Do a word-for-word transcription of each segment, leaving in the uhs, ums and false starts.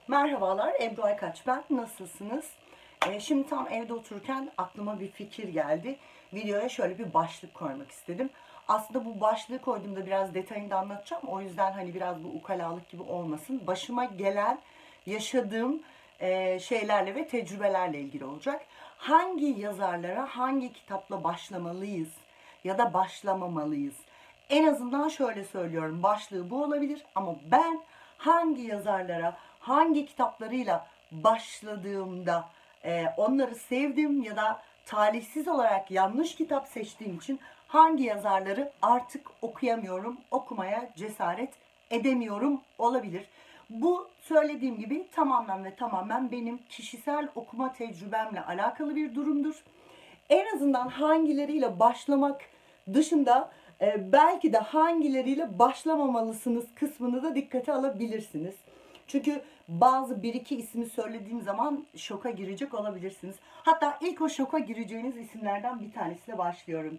Merhabalar, Ebru Aykaç ben. Nasılsınız? Ee, şimdi tam evde otururken aklıma bir fikir geldi. Videoya şöyle bir başlık koymak istedim. Aslında bu başlığı koyduğumda biraz detayını da anlatacağım. O yüzden hani biraz bu ukalalık gibi olmasın. Başıma gelen, yaşadığım e, şeylerle ve tecrübelerle ilgili olacak. Hangi yazarlara, hangi kitapla başlamalıyız ya da başlamamalıyız? En azından şöyle söylüyorum, başlığı bu olabilir ama ben hangi yazarlara, hangi kitaplarıyla başladığımda e, onları sevdim ya da talihsiz olarak yanlış kitap seçtiğim için hangi yazarları artık okuyamıyorum, okumaya cesaret edemiyorum olabilir. Bu söylediğim gibi tamamen ve tamamen benim kişisel okuma tecrübemle alakalı bir durumdur. En azından hangileriyle başlamak dışında e, belki de hangileriyle başlamamalısınız kısmını da dikkate alabilirsiniz. Çünkü bazı bir iki ismi söylediğim zaman şoka girecek olabilirsiniz. Hatta ilk o şoka gireceğiniz isimlerden bir tanesiyle başlıyorum.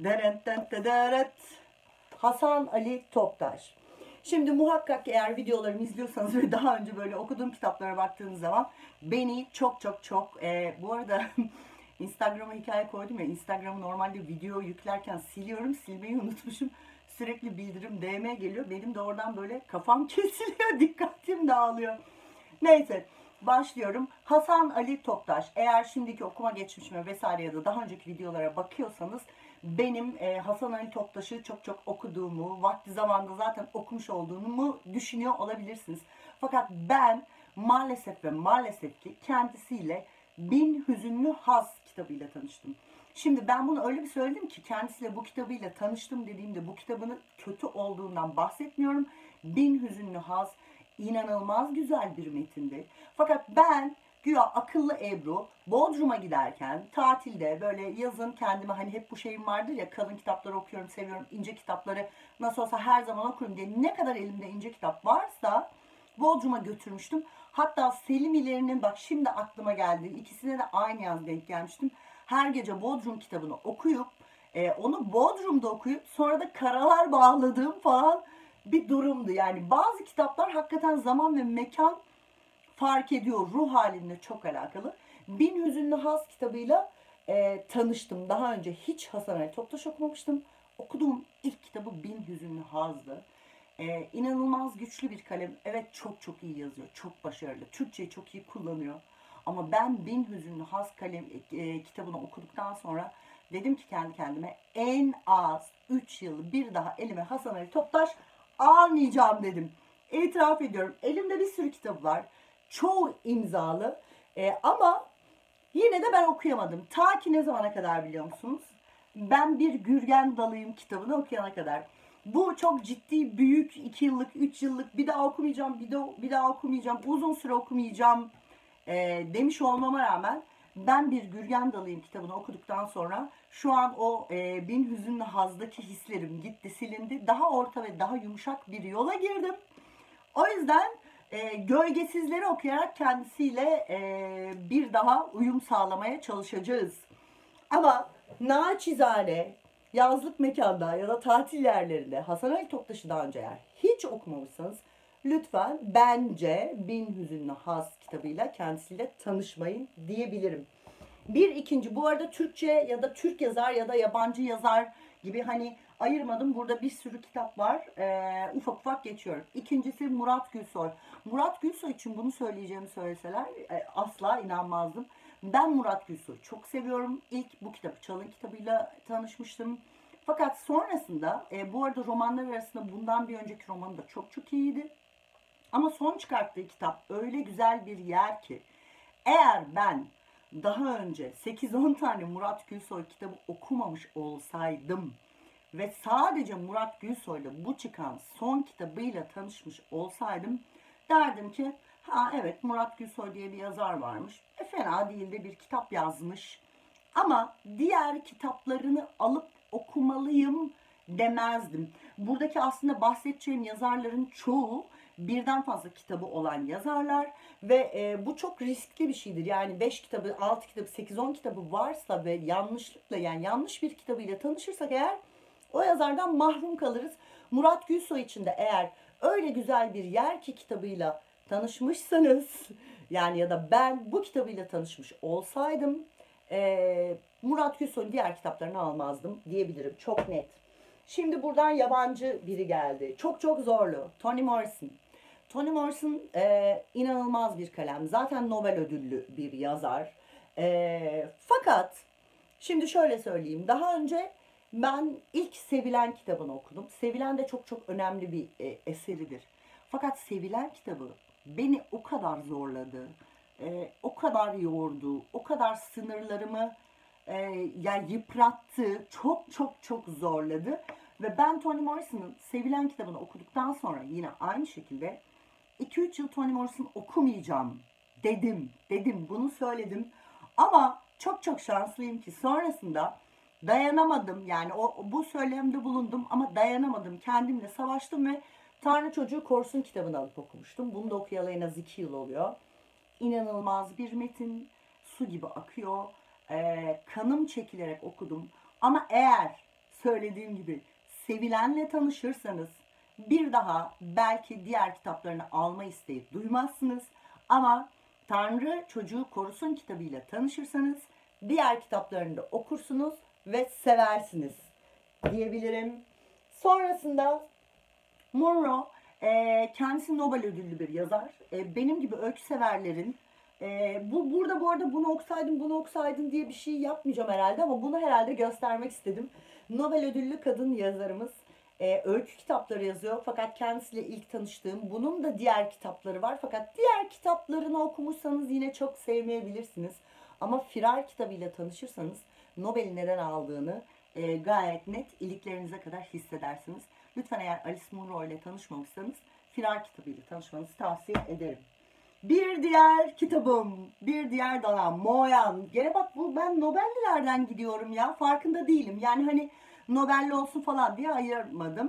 Hasan Ali Toptaş. Şimdi muhakkak eğer videolarımı izliyorsanız ve daha önce böyle okuduğum kitaplara baktığınız zaman beni çok çok çok e, bu arada Instagram'a hikaye koydum ya, Instagram'ı normalde video yüklerken siliyorum, silmeyi unutmuşum. Sürekli bildirim D M geliyor. Benim de oradan böyle kafam kesiliyor, dikkatim dağılıyor. Neyse başlıyorum. Hasan Ali Toptaş. Eğer şimdiki okuma geçmişime vesaire ya da daha önceki videolara bakıyorsanız benim e, Hasan Ali Toptaş'ı çok çok okuduğumu, vakti zamanında zaten okumuş olduğumu düşünüyor olabilirsiniz. Fakat ben maalesef ve maalesef ki kendisiyle Bin Hüzünlü Haz kitabıyla tanıştım. Şimdi ben bunu öyle bir söyledim ki kendisiyle bu kitabıyla tanıştım dediğimde bu kitabının kötü olduğundan bahsetmiyorum. Bin Hüzünlü Haz inanılmaz güzel bir metindi. Fakat ben güya akıllı Ebru Bodrum'a giderken tatilde böyle yazın kendime hani hep bu şeyim vardır ya, kalın kitapları okuyorum, seviyorum, ince kitapları nasıl olsa her zaman okurum diye ne kadar elimde ince kitap varsa Bodrum'a götürmüştüm. Hatta Selim İleri'nin, bak şimdi aklıma geldi, ikisine de aynı yaz denk gelmiştim. Her gece Bodrum kitabını okuyup e, onu Bodrum'da okuyup sonra da karalar bağladığım falan bir durumdu. Yani bazı kitaplar hakikaten zaman ve mekan fark ediyor, ruh halinle çok alakalı. Bin Hüzünlü Haz kitabıyla e, tanıştım. Daha önce hiç Hasan Ali Toptaş okumamıştım. Okuduğum ilk kitabı Bin Hüzünlü Haz'dı. Ee, inanılmaz güçlü bir kalem. Evet, çok çok iyi yazıyor. Çok başarılı. Türkçeyi çok iyi kullanıyor. Ama ben Bin Hüzünlü Haz kalem e, kitabını okuduktan sonra dedim ki kendi kendime en az üç yıl bir daha elime Hasan Ali Toptaş almayacağım dedim. İtiraf ediyorum. Elimde bir sürü kitabı var. Çoğu imzalı. Ee, ama yine de ben okuyamadım. Ta ki ne zamana kadar biliyor musunuz? Ben Bir Gürgen Dalıyım kitabını okuyana kadar. Bu çok ciddi, büyük, iki yıllık, üç yıllık, bir daha okumayacağım, bir daha, bir daha okumayacağım, uzun süre okumayacağım e, demiş olmama rağmen ben Bir Gürgen Dalıyım kitabını okuduktan sonra şu an o e, Bin Hüzünlü Haz'daki hislerim gitti, silindi. Daha orta ve daha yumuşak bir yola girdim. O yüzden e, Gölgesizleri okuyarak kendisiyle e, bir daha uyum sağlamaya çalışacağız. Ama naçizane yazlık mekanda ya da tatil yerlerinde Hasan Ali Toptaş'ı daha önce eğer hiç okumamışsanız lütfen bence Bin Hüzünlü Haz kitabıyla kendisiyle tanışmayın diyebilirim. Bir ikinci, bu arada Türkçe ya da Türk yazar ya da yabancı yazar gibi hani ayırmadım. Burada bir sürü kitap var. Ee, ufak ufak geçiyorum. İkincisi Murat Gülsoy. Murat Gülsoy için bunu söyleyeceğimi söyleseler e, asla inanmazdım. Ben Murat Gülsoy'u çok seviyorum. İlk bu kitabı Çalın kitabıyla tanışmıştım. Fakat sonrasında e, bu arada romanlar arasında bundan bir önceki romanı da çok çok iyiydi. Ama son çıkarttığı kitap öyle güzel bir yer ki eğer ben daha önce sekiz on tane Murat Gülsoy kitabı okumamış olsaydım ve sadece Murat Gülsoy'la bu çıkan son kitabıyla tanışmış olsaydım derdim ki ha evet, Murat Gülsoy diye bir yazar varmış. E, fena değil de bir kitap yazmış. Ama diğer kitaplarını alıp okumalıyım demezdim. Buradaki aslında bahsedeceğim yazarların çoğu birden fazla kitabı olan yazarlar ve e, bu çok riskli bir şeydir. Yani beş kitabı, altı kitabı, sekiz on kitabı varsa ve yanlışlıkla, yani yanlış bir kitabıyla tanışırsak eğer o yazardan mahrum kalırız. Murat Gülsoy için de eğer öyle güzel bir yer ki kitabıyla tanışmışsanız yani ya da ben bu kitabıyla tanışmış olsaydım e, Murat Gülsoy'un diğer kitaplarını almazdım diyebilirim. Çok net. Şimdi buradan yabancı biri geldi. Çok çok zorlu. Toni Morrison. Toni Morrison e, inanılmaz bir kalem. Zaten Nobel ödüllü bir yazar. E, fakat şimdi şöyle söyleyeyim. Daha önce ben ilk Sevilen kitabını okudum. Sevilen de çok çok önemli bir e, eseridir. Fakat Sevilen kitabı beni o kadar zorladı, e, o kadar yordu, o kadar sınırlarımı e, yani yıprattı, çok çok çok zorladı. Ve ben Toni Morrison'ın Sevilen kitabını okuduktan sonra yine aynı şekilde iki üç yıl Toni Morrison okumayacağım dedim, dedim, bunu söyledim. Ama çok çok şanslıyım ki sonrasında dayanamadım. Yani o bu söylemde bulundum ama dayanamadım. Kendimle savaştım ve Tanrı Çocuğu Korusun kitabını alıp okumuştum. Bunu da okuyalı en az iki yıl oluyor. İnanılmaz bir metin. Su gibi akıyor. Ee, kanım çekilerek okudum. Ama eğer söylediğim gibi sevilenle tanışırsanız bir daha belki diğer kitaplarını alma isteği duymazsınız. Ama Tanrı Çocuğu Korusun kitabıyla tanışırsanız diğer kitaplarını da okursunuz ve seversiniz diyebilirim. Sonrasında Munro e, kendisi Nobel ödüllü bir yazar. E, benim gibi öykü severlerin e, bu burada bu arada bunu okusaydım bunu okusaydım diye bir şey yapmayacağım herhalde ama bunu herhalde göstermek istedim. Nobel ödüllü kadın yazarımız e, öykü kitapları yazıyor fakat kendisiyle ilk tanıştığım bunun da diğer kitapları var fakat diğer kitaplarını okumuşsanız yine çok sevmeyebilirsiniz. Ama Firar kitabıyla tanışırsanız Nobel'i neden aldığını e, gayet net iliklerinize kadar hissedersiniz. Lütfen eğer Alice Munro ile tanışmamışsanız Firar kitabıyla tanışmanızı tavsiye ederim. Bir diğer kitabım, bir diğer dalam, Moyan. Gene bak bu ben Nobellilerden gidiyorum ya, farkında değilim. Yani hani Nobelli olsun falan diye ayırmadım.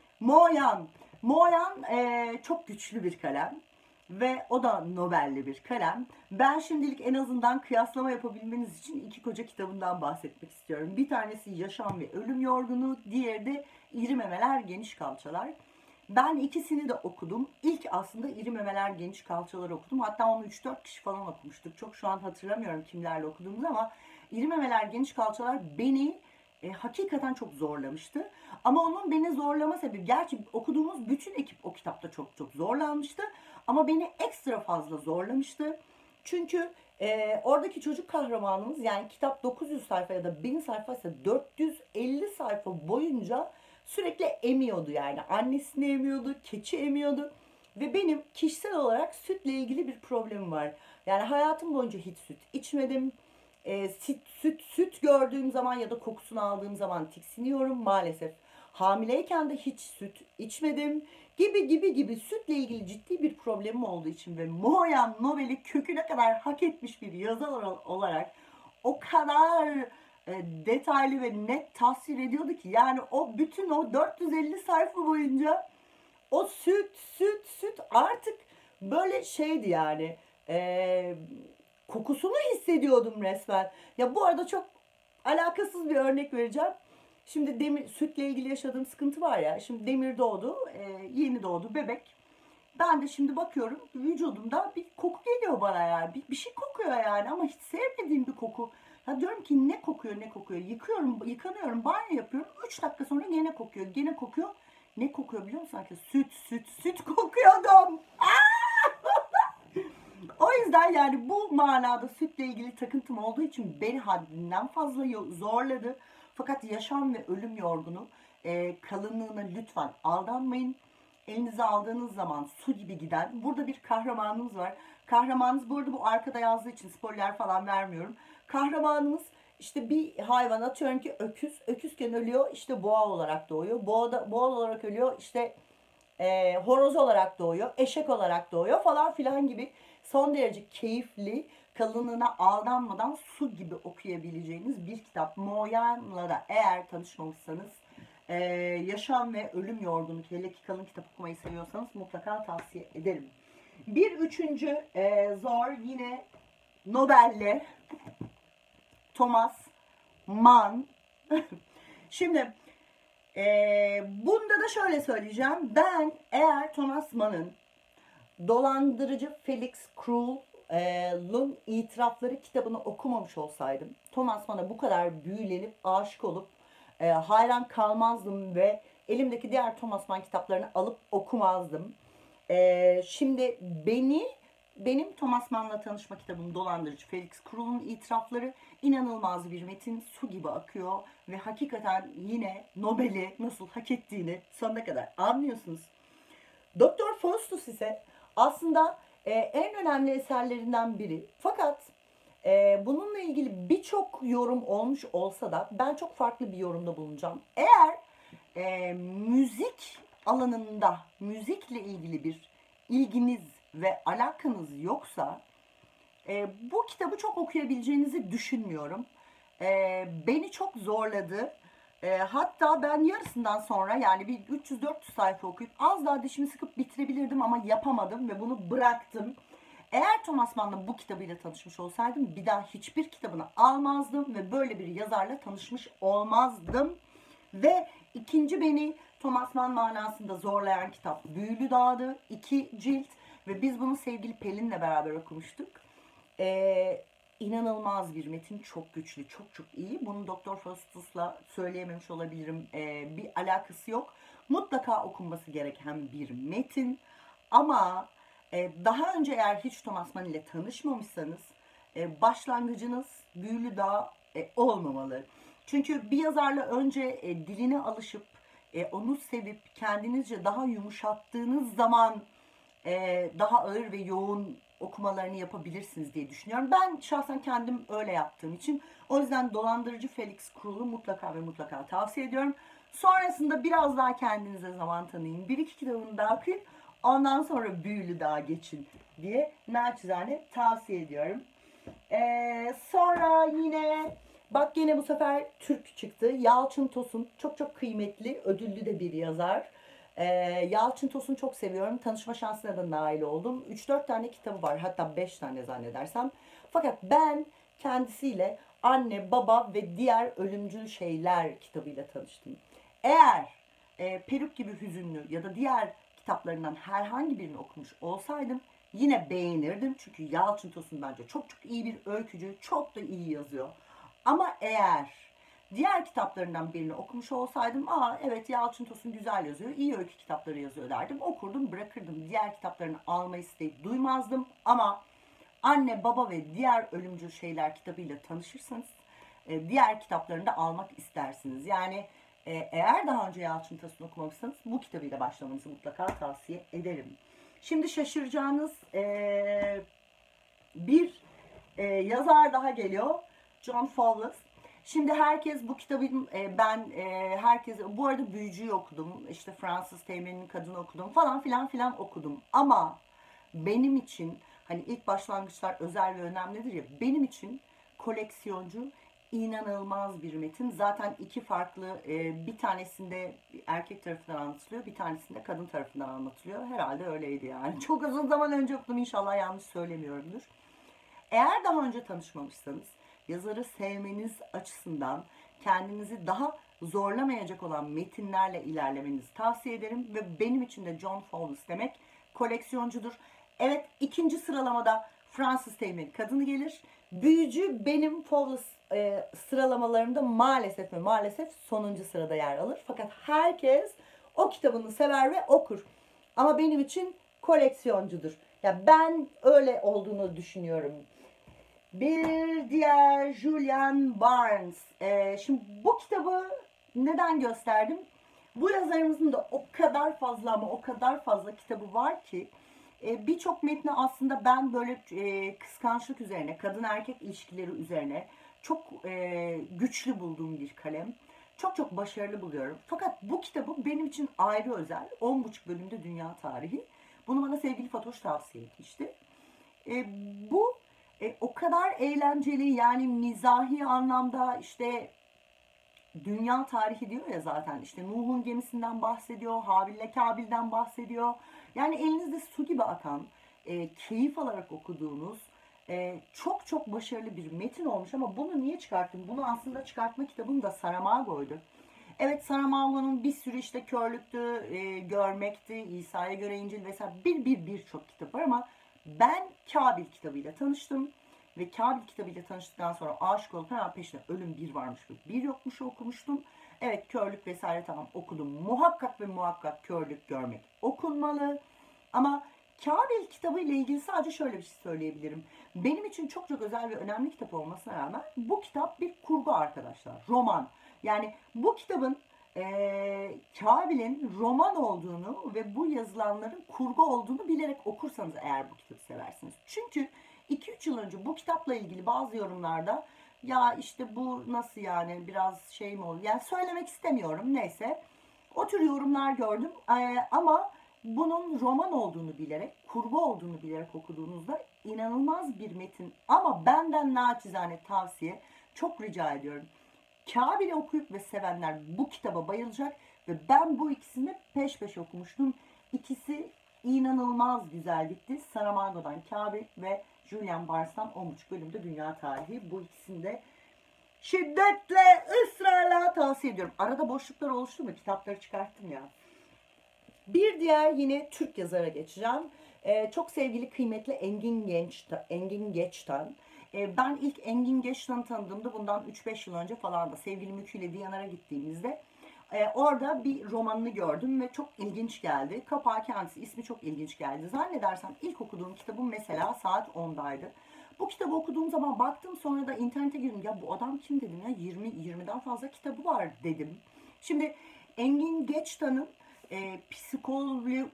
Moyan. Moyan e, çok güçlü bir kalem. Ve o da Nobel'li bir kalem. Ben şimdilik en azından kıyaslama yapabilmeniz için iki koca kitabından bahsetmek istiyorum. Bir tanesi Yaşam ve Ölüm Yorgunu, diğeri de İri Memeler Geniş Kalçalar. Ben ikisini de okudum. İlk aslında İri Memeler Geniş Kalçalar okudum. Hatta onu üç dört kişi falan okumuştuk. Çok şu an hatırlamıyorum kimlerle okuduğumuzu ama İri Memeler Geniş Kalçalar beni e, hakikaten çok zorlamıştı. Ama onun beni zorlama sebebi, gerçi okuduğumuz bütün ekip o kitapta çok çok zorlanmıştı. Ama beni ekstra fazla zorlamıştı. Çünkü e, oradaki çocuk kahramanımız, yani kitap dokuz yüz sayfa ya da bin sayfa ise dört yüz elli sayfa boyunca sürekli emiyordu yani. Annesini emiyordu, keçi emiyordu. Ve benim kişisel olarak sütle ilgili bir problemim var. Yani hayatım boyunca hiç süt içmedim. E, süt, süt, süt gördüğüm zaman ya da kokusunu aldığım zaman tiksiniyorum maalesef. Hamileyken de hiç süt içmedim. Gibi gibi gibi sütle ilgili ciddi bir problemim olduğu için ve Moyan Nobel'i köküne kadar hak etmiş bir yazar olarak o kadar e, detaylı ve net tasvir ediyordu ki yani o bütün o dört yüz elli sayfa boyunca o süt süt süt artık böyle şeydi yani e, kokusunu hissediyordum resmen. Ya bu arada çok alakasız bir örnek vereceğim. Şimdi demir, sütle ilgili yaşadığım sıkıntı var ya. Şimdi Demir doğdu, e, yeni doğdu bebek. Ben de şimdi bakıyorum vücudumda bir koku geliyor bana yani. Bir, bir şey kokuyor yani ama hiç sevmediğim bir koku. Ya diyorum ki ne kokuyor ne kokuyor. Yıkıyorum, yıkanıyorum, banyo yapıyorum. üç dakika sonra gene kokuyor, gene kokuyor. Ne kokuyor biliyor musun arkadaşlar? Süt, süt, süt kokuyordum. O yüzden yani bu manada sütle ilgili takıntım olduğu için beni haddinden fazla zorladı. Fakat Yaşam ve Ölüm Yorgunu e, kalınlığına lütfen aldanmayın. Elinize aldığınız zaman su gibi giden. Burada bir kahramanımız var. Kahramanımız bu arada bu arkada yazdığı için spoiler falan vermiyorum. Kahramanımız işte bir hayvan, atıyorum ki öküz. Öküzken ölüyor, işte boğa olarak doğuyor. Boğa, da, boğa olarak ölüyor, işte e, horoz olarak doğuyor. Eşek olarak doğuyor falan filan gibi. Son derece keyifli, kalınlığına aldanmadan su gibi okuyabileceğiniz bir kitap. Moyan'la da eğer tanışmamışsanız e, Yaşam ve Ölüm Yorgunu, hele ki kalın kitap okumayı seviyorsanız mutlaka tavsiye ederim. Bir üçüncü e, zor, yine Nobel'le Thomas Mann. Şimdi e, bunda da şöyle söyleyeceğim. Ben eğer Thomas Mann'ın Dolandırıcı Felix Krug'un İtirafları kitabını okumamış olsaydım Thomas Mann'a bu kadar büyülenip aşık olup e, hayran kalmazdım ve elimdeki diğer Thomas Mann kitaplarını alıp okumazdım. E, şimdi beni benim Thomas Mann'la tanışma kitabım Dolandırıcı Felix Krug'un İtirafları inanılmaz bir metin, su gibi akıyor ve hakikaten yine Nobel'i nasıl hak ettiğini sonuna kadar anlıyorsunuz. Doktor Faustus ise aslında e, en önemli eserlerinden biri. Fakat e, bununla ilgili birçok yorum olmuş olsa da ben çok farklı bir yorumda bulunacağım. Eğer e, müzik alanında müzikle ilgili bir ilginiz ve alakanız yoksa e, bu kitabı çok okuyabileceğinizi düşünmüyorum. E, beni çok zorladı. E, hatta ben yarısından sonra yani bir üç yüz dört yüz sayfa okuyup az daha dişimi sıkıp bitirebilirdim ama yapamadım ve bunu bıraktım. Eğer Thomas Mann'la bu kitabıyla tanışmış olsaydım bir daha hiçbir kitabını almazdım ve böyle bir yazarla tanışmış olmazdım. Ve ikinci beni Thomas Mann manasında zorlayan kitap Büyülü Dağ'dı. İki cilt ve biz bunu sevgili Pelin'le beraber okumuştuk. Ee, inanılmaz bir metin, çok güçlü, çok çok iyi. Bunu Doktor Faustus'la söyleyememiş olabilirim. Ee, bir alakası yok. Mutlaka okunması gereken bir metin. Ama e, daha önce eğer hiç Thomas Mann ile tanışmamışsanız e, başlangıcınız Büyülü Dağ e, olmamalı. Çünkü bir yazarla önce e, diline alışıp e, onu sevip kendinizce daha yumuşattığınız zaman e, daha ağır ve yoğun okumalarını yapabilirsiniz diye düşünüyorum. Ben şahsen kendim öyle yaptığım için o yüzden Dolandırıcı Felix Krug'u mutlaka ve mutlaka tavsiye ediyorum. Sonrasında biraz daha kendinize zaman tanıyın. Bir iki kitabını daha okuyun. Ondan sonra Büyülü Dağ'a geçin diye naçizane tavsiye ediyorum. Ee, sonra yine bak yine bu sefer Türk çıktı. Yalçın Tosun çok çok kıymetli, ödüllü de bir yazar. Ee, Yalçın Tosun'u çok seviyorum. Tanışma şansına da nail oldum. üç dört tane kitabı var. Hatta beş tane zannedersem. Fakat ben kendisiyle Anne, Baba ve Diğer Ölümcül Şeyler kitabıyla tanıştım. Eğer e, Peruk gibi hüzünlü ya da diğer kitaplarından herhangi birini okumuş olsaydım yine beğenirdim. Çünkü Yalçın Tosun bence çok çok iyi bir öykücü. Çok da iyi yazıyor. Ama eğer diğer kitaplarından birini okumuş olsaydım, aa evet Yalçın Tosun güzel yazıyor, iyi öykü kitapları yazıyor derdim. Okurdum, bırakırdım. Diğer kitaplarını alma isteği duymazdım. Ama Anne, Baba ve Diğer Ölümcül Şeyler kitabıyla tanışırsanız e, diğer kitaplarını da almak istersiniz. Yani e, eğer daha önce Yalçın Tosun okumamışsanız bu kitabıyla başlamanızı mutlaka tavsiye ederim. Şimdi şaşıracağınız e, bir e, yazar daha geliyor. John Fowles. Şimdi herkes bu kitabın e, ben e, herkes bu arada Büyücü'yü okudum. İşte Fransız Teğmen'in Kadını okudum falan filan filan okudum. Ama benim için hani ilk başlangıçlar özel ve önemlidir ya, benim için Koleksiyoncu inanılmaz bir metin. Zaten iki farklı e, bir tanesinde erkek tarafından anlatılıyor, bir tanesinde kadın tarafından anlatılıyor. Herhalde öyleydi yani. Çok uzun zaman önce okudum, inşallah yanlış söylemiyorumdur. Eğer daha önce tanışmamışsanız yazarı sevmeniz açısından kendinizi daha zorlamayacak olan metinlerle ilerlemenizi tavsiye ederim. Ve benim için de John Fowles demek koleksiyoncudur. Evet, ikinci sıralamada Fransız Teğmen Kadını gelir. Büyücü benim Fowles e, sıralamalarımda maalesef ve maalesef sonuncu sırada yer alır. Fakat herkes o kitabını sever ve okur. Ama benim için koleksiyoncudur. Ya yani ben öyle olduğunu düşünüyorum. Bir diğer Julian Barnes. Ee, şimdi bu kitabı neden gösterdim? Bu yazarımızın da o kadar fazla ama o kadar fazla kitabı var ki e, birçok metni aslında ben böyle e, kıskançlık üzerine, kadın erkek ilişkileri üzerine çok e, güçlü bulduğum bir kalem. Çok çok başarılı buluyorum. Fakat bu kitabı benim için ayrı özel. on buçuk bölümde dünya tarihi. Bunu bana sevgili Fatoş tavsiye etmişti. E, bu E, o kadar eğlenceli, yani mizahi anlamda, işte dünya tarihi diyor ya zaten, işte Nuh'un gemisinden bahsediyor, Habil'le Kabil'den bahsediyor. Yani elinizde su gibi akan, e, keyif alarak okuduğunuz e, çok çok başarılı bir metin olmuş. Ama bunu niye çıkarttım? Bunu aslında çıkartma kitabım da Saramago'ydu. Evet, Saramago'nun bir sürü işte körlüktü, e, görmekti, İsa'ya göre İncil vesaire bir bir birçok kitap var ama ben Kabil kitabıyla tanıştım. Ve Kabil kitabıyla tanıştıktan sonra aşık olup hemen peşine Ölüm bir varmış ve bir yokmuş okumuştum. Evet, körlük vesaire tamam okudum. Muhakkak ve muhakkak körlük görmek okunmalı. Ama Kabil kitabı ile ilgili sadece şöyle bir şey söyleyebilirim. Benim için çok çok özel ve önemli kitap olmasına rağmen bu kitap bir kurgu arkadaşlar. Roman. Yani bu kitabın e, Kabil'in roman olduğunu ve bu yazılanların kurgu olduğunu bilerek okursanız eğer bu kitabı seversiniz. Çünkü iki üç yıl önce bu kitapla ilgili bazı yorumlarda ya işte bu nasıl yani biraz şey mi oluyor? Yani söylemek istemiyorum neyse. O tür yorumlar gördüm ee, ama bunun roman olduğunu bilerek, kurgu olduğunu bilerek okuduğunuzda inanılmaz bir metin. Ama benden naçizane tavsiye, çok rica ediyorum. Kabil'i okuyup ve sevenler bu kitaba bayılacak ve ben bu ikisini peş peşe okumuştum. İkisi inanılmaz güzel gitti. Saramago'dan Kabil ve Julian Barnes'tan on buçuk bölümde Dünya Tarihi. Bu ikisini de şiddetle, ısrarla tavsiye ediyorum. Arada boşluklar oluştu mu? Kitapları çıkarttım ya. Bir diğer yine Türk yazara geçeceğim. Ee, çok sevgili kıymetli Engin Genç'ten. Engin Geç'ten. Ee, ben ilk Engin Geç'ten tanıdığımda bundan üç beş yıl önce falan da sevgili Mükü ile Diyanar'a gittiğimizde e, orada bir romanını gördüm ve çok ilginç geldi. Kapağı kendisi, ismi çok ilginç geldi. Zannedersem ilk okuduğum kitabım mesela saat ondaydı. Bu kitabı okuduğum zaman baktım, sonra da internete girdim. Ya bu adam kim dedim ya, yirmi yirmiden fazla kitabı var dedim. Şimdi Engin Geçtan'ın e, psikoloji,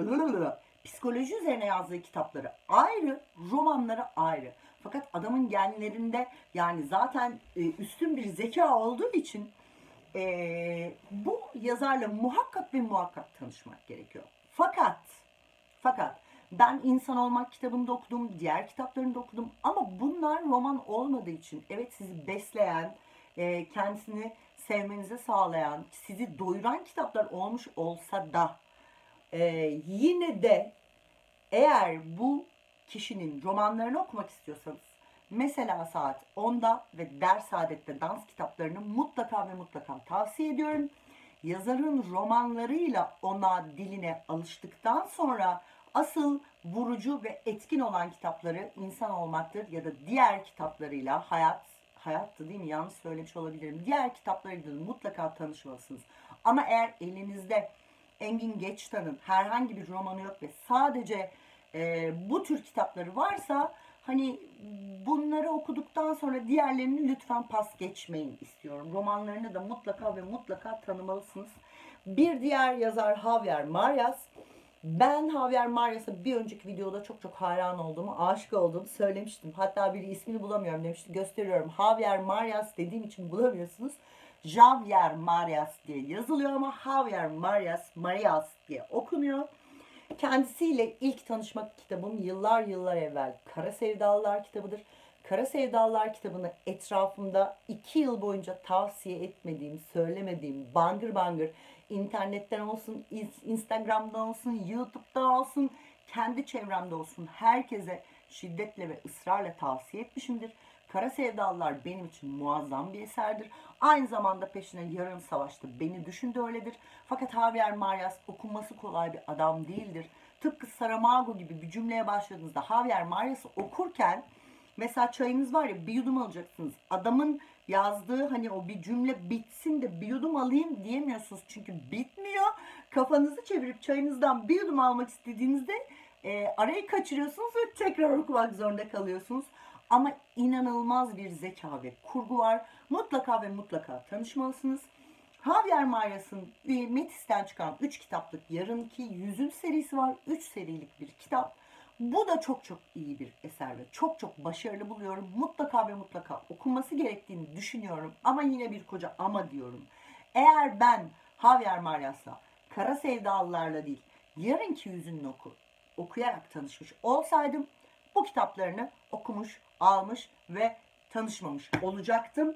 psikoloji üzerine yazdığı kitapları ayrı, romanları ayrı. Fakat adamın genlerinde yani zaten e, üstün bir zeka olduğu için e, bu yazarla muhakkak ve muhakkak tanışmak gerekiyor. Fakat, fakat ben İnsan Olmak kitabını da okudum, diğer kitaplarını da okudum ama bunlar roman olmadığı için evet sizi besleyen, e, kendisini sevmenize sağlayan, sizi doyuran kitaplar olmuş olsa da e, yine de eğer bu kişinin romanlarını okumak istiyorsanız mesela saat onda ve Ders Saadet'te dans kitaplarını mutlaka ve mutlaka tavsiye ediyorum. Yazarın romanlarıyla ona, diline alıştıktan sonra asıl vurucu ve etkin olan kitapları İnsan Olmaktır ya da diğer kitaplarıyla Hayat, hayattı değil mi? Yanlış söylemiş olabilirim. Diğer kitaplarıyla mutlaka tanışmalısınız. Ama eğer elinizde Engin Geçtan'ın herhangi bir romanı yok ve sadece e, bu tür kitapları varsa hani bunları okuduktan sonra diğerlerini lütfen pas geçmeyin istiyorum. Romanlarını da mutlaka ve mutlaka tanımalısınız. Bir diğer yazar Javier Marias. Ben Javier Marias'a bir önceki videoda çok çok hayran olduğumu, aşık olduğumu söylemiştim. Hatta biri ismini bulamıyorum demişti. Gösteriyorum. Javier Marias dediğim için bulamıyorsunuz. Javier Marias diye yazılıyor ama Javier Marias, Marias diye okunuyor. Kendisiyle ilk tanışmak kitabım yıllar yıllar evvel Kara Sevdalılar kitabıdır. Kara Sevdalılar kitabını etrafımda iki yıl boyunca tavsiye etmediğim, söylemediğim, bangır bangır internetten olsun, Instagram'dan olsun, YouTube'da olsun, kendi çevremde olsun herkese şiddetle ve ısrarla tavsiye etmişimdir. Kara Sevdalılar benim için muazzam bir eserdir. Aynı zamanda peşine Yarın Savaş'ta Beni Düşün de öyledir. Fakat Javier Marias okunması kolay bir adam değildir. Tıpkı Saramago gibi bir cümleye başladığınızda Javier Marias'ı okurken mesela çayınız var ya, bir yudum alacaksınız. Adamın yazdığı hani o bir cümle bitsin de bir yudum alayım diyemiyorsunuz. Çünkü bitmiyor. Kafanızı çevirip çayınızdan bir yudum almak istediğinizde e, arayı kaçırıyorsunuz ve tekrar okumak zorunda kalıyorsunuz. Ama inanılmaz bir zeka ve kurgu var. Mutlaka ve mutlaka tanışmalısınız. Javier Marias'ın Metis'ten çıkan üç kitaplık Yarınki Yüzün serisi var. üç serilik bir kitap. Bu da çok çok iyi bir eser ve çok çok başarılı buluyorum. Mutlaka ve mutlaka okunması gerektiğini düşünüyorum. Ama yine bir koca ama diyorum. Eğer ben Javier Marias'la, Kara Sevdalılarla değil, Yarınki Yüzünü oku, okuyarak tanışmış olsaydım bu kitaplarını okumuş, almış ve tanışmamış olacaktım.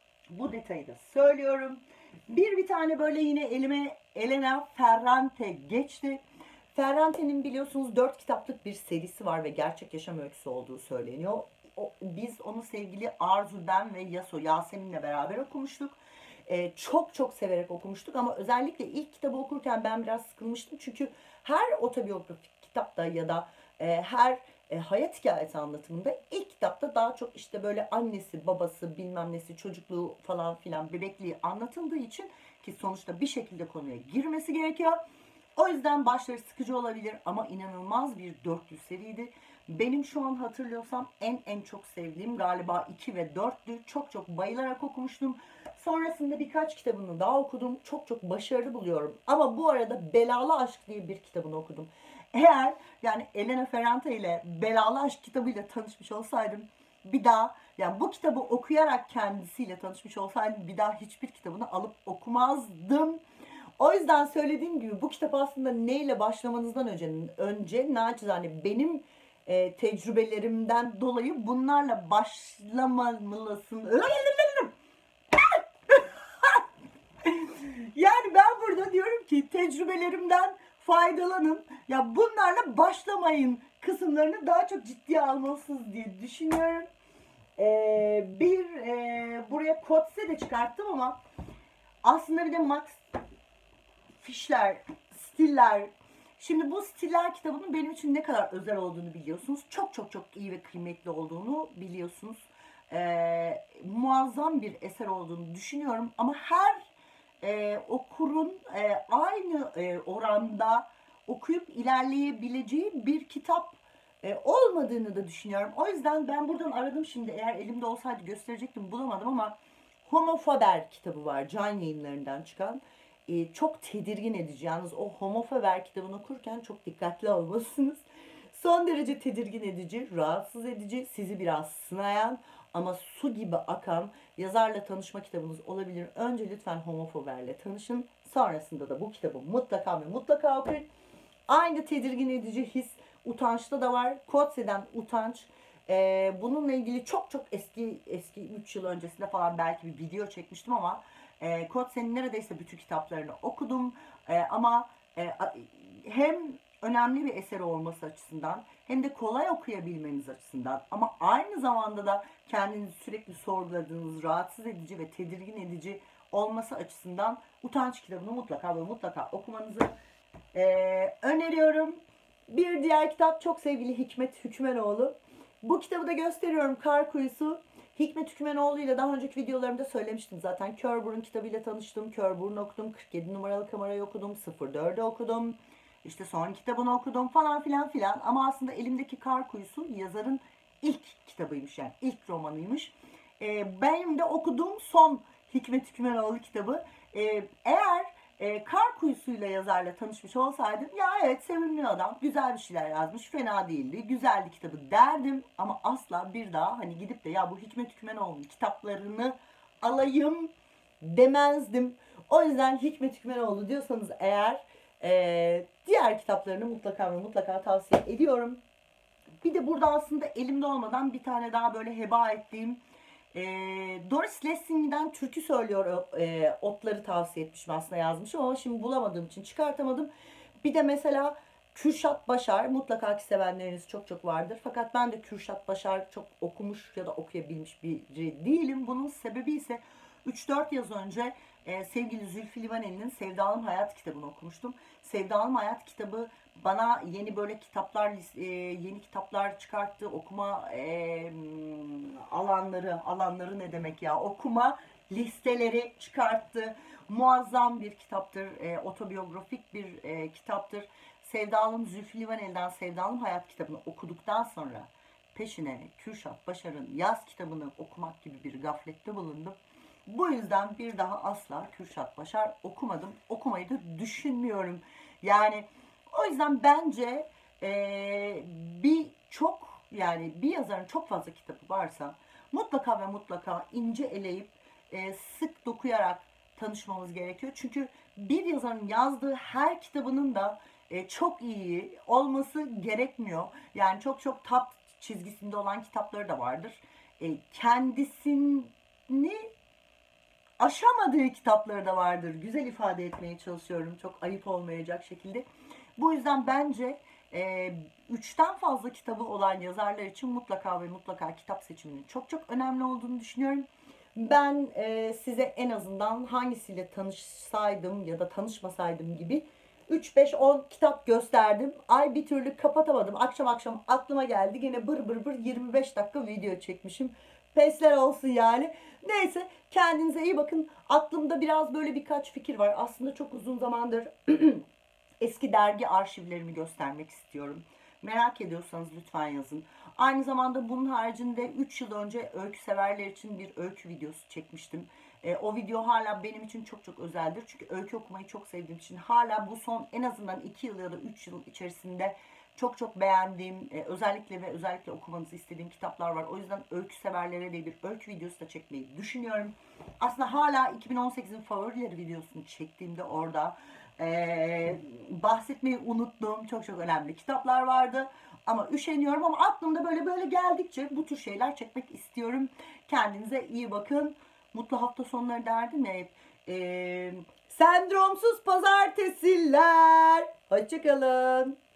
Bu detayı da söylüyorum. Bir bir tane böyle yine elime Elena Ferrante geçti. Ferrante'nin biliyorsunuz dört kitaplık bir serisi var ve gerçek yaşam öyküsü olduğu söyleniyor. O, biz onu sevgili Arzu, ben ve Yaso, Yasemin'le beraber okumuştuk. e, çok çok severek okumuştuk ama özellikle ilk kitabı okurken ben biraz sıkılmıştım. Çünkü her otobiyografik kitapta ya da e, her e, hayat hikayesi anlatımında ilk kitapta daha çok işte böyle annesi, babası, bilmem nesi, çocukluğu falan filan, bebekliği anlatıldığı için ki sonuçta bir şekilde konuya girmesi gerekiyor. O yüzden başları sıkıcı olabilir ama inanılmaz bir dörtlü seriydi. Benim şu an hatırlıyorsam en en çok sevdiğim galiba iki ve dörttü. Çok çok bayılarak okumuştum. Sonrasında birkaç kitabını daha okudum. Çok çok başarılı buluyorum. Ama bu arada Belalı Aşk diye bir kitabını okudum. Eğer yani Elena Ferrante ile Belalı Aşk kitabıyla tanışmış olsaydım bir daha, yani bu kitabı okuyarak kendisiyle tanışmış olsaydım bir daha hiçbir kitabını alıp okumazdım. O yüzden söylediğim gibi bu kitap aslında neyle başlamanızdan önce, önce naçizane benim e, tecrübelerimden dolayı bunlarla başlamalısın. Yani ben burada diyorum ki tecrübelerimden faydalanın. Ya bunlarla başlamayın kısımlarını daha çok ciddiye almalısınız diye düşünüyorum. Ee, bir e, buraya Kotse de çıkarttım ama aslında bir de Max Fişler, Stiller. Şimdi bu Stiller kitabının benim için ne kadar özel olduğunu biliyorsunuz. Çok çok çok iyi ve kıymetli olduğunu biliyorsunuz. Ee, muazzam bir eser olduğunu düşünüyorum. Ama her e, okurun e, aynı e, oranda okuyup ilerleyebileceği bir kitap e, olmadığını da düşünüyorum. O yüzden ben buradan aradım şimdi. Eğer elimde olsaydı gösterecektim, bulamadım ama Homo Faber kitabı var. Can Yayınları'ndan çıkan. E, çok tedirgin edici. Yalnız o Homo Faber kitabını okurken çok dikkatli olmalısınız. Son derece tedirgin edici, rahatsız edici, sizi biraz sınayan ama su gibi akan yazarla tanışma kitabınız olabilir. Önce lütfen Homo Faber'le tanışın. Sonrasında da bu kitabı mutlaka ve mutlaka okuyun. Aynı tedirgin edici his Utanç'ta da var. Kotze'den Utanç. Ee, bununla ilgili çok çok eski eski üç yıl öncesinde falan belki bir video çekmiştim ama e, Kotze'nin neredeyse bütün kitaplarını okudum. E, ama e, hem önemli bir eseri olması açısından hem de kolay okuyabilmeniz açısından ama aynı zamanda da kendinizi sürekli sorguladığınız, rahatsız edici ve tedirgin edici olması açısından Utanç kitabını mutlaka ve mutlaka okumanızı e, öneriyorum. Bir diğer kitap çok sevgili Hikmet Hükmenoğlu. Bu kitabı da gösteriyorum. Kar Kuyusu. Hikmet Hükmenoğlu ile daha önceki videolarımda söylemiştim zaten. Kör Burun kitabıyla tanıştım. Kör Burun okudum. kırk yedi numaralı kamerayı okudum. sıfır dördü okudum. İşte son kitabını okudum falan filan filan. Ama aslında elimdeki Kar Kuyusu yazarın ilk kitabıymış, yani ilk romanıymış. Ee, benim de okuduğum son Hikmet Hükmenoğlu kitabı. Ee, eğer e, Kar Kuyusu'yla yazarla tanışmış olsaydım ya evet sevimli adam, güzel bir şeyler yazmış, fena değildi, güzeldi kitabı derdim ama asla bir daha hani gidip de ya bu Hikmet Hükmenoğlu'nun kitaplarını alayım demezdim. O yüzden Hikmet Hükmenoğlu diyorsanız eğer e, diğer kitaplarını mutlaka ve mutlaka tavsiye ediyorum. Bir de burada aslında elimde olmadan bir tane daha böyle heba ettiğim e, Doris Lessing'den Türkü Söylüyor e, otları tavsiye etmişim, aslında yazmışım ama şimdi bulamadığım için çıkartamadım. Bir de mesela Kürşat Başar, mutlaka ki sevenleriniz çok çok vardır. Fakat ben de Kürşat Başar çok okumuş ya da okuyabilmiş biri değilim. Bunun sebebi ise üç dört yıl önce e, sevgili Zülfü Livaneli'nin Sevdalım Hayat kitabını okumuştum. Sevdalım Hayat kitabı bana yeni böyle kitaplar, e, yeni kitaplar çıkarttı. Okuma e, alanları, alanları ne demek ya? Okuma listeleri çıkarttı. Muazzam bir kitaptır. E, otobiyografik bir e, kitaptır. Sevdalım Zülfü Livaneli'den Sevdalım Hayat kitabını okuduktan sonra peşine Kürşat Başar'ın Yaz kitabını okumak gibi bir gaflette bulundum. Bu yüzden bir daha asla Kürşat Başar okumadım. Okumayı da düşünmüyorum. Yani o yüzden bence e, bir çok yani bir yazarın çok fazla kitabı varsa mutlaka ve mutlaka ince eleyip e, sık dokuyarak tanışmamız gerekiyor. Çünkü bir yazarın yazdığı her kitabının da e, çok iyi olması gerekmiyor. Yani çok çok top çizgisinde olan kitapları da vardır. E, kendisini aşamadığı kitapları da vardır. Güzel ifade etmeye çalışıyorum. Çok ayıp olmayacak şekilde. Bu yüzden bence e, üçten fazla kitabı olan yazarlar için mutlaka ve mutlaka kitap seçiminin çok çok önemli olduğunu düşünüyorum. Ben e, size en azından hangisiyle tanışsaydım ya da tanışmasaydım gibi üç beş on kitap gösterdim. Ay bir türlü kapatamadım. Akşam akşam aklıma geldi. Yine bır bır bır yirmi beş dakika video çekmişim. Pesler olsun yani. Neyse, kendinize iyi bakın. Aklımda biraz böyle birkaç fikir var. Aslında çok uzun zamandır eski dergi arşivlerimi göstermek istiyorum. Merak ediyorsanız lütfen yazın. Aynı zamanda bunun haricinde üç yıl önce öykü severler için bir öykü videosu çekmiştim. E, o video hala benim için çok çok özeldir. Çünkü öykü okumayı çok sevdiğim için hala bu son en azından iki yıl ya da üç yıl içerisinde çok çok beğendiğim, e, özellikle ve özellikle okumanızı istediğim kitaplar var. O yüzden öykü severlere de bir öykü videosu da çekmeyi düşünüyorum. Aslında hala iki bin on sekizin favorileri videosunu çektiğimde orada e, bahsetmeyi unuttuğum çok çok önemli kitaplar vardı. Ama üşeniyorum, ama aklımda böyle böyle geldikçe bu tür şeyler çekmek istiyorum. Kendinize iyi bakın. Mutlu hafta sonları derdim ya hep. Ee, sendromsuz pazartesiler. Hoşçakalın.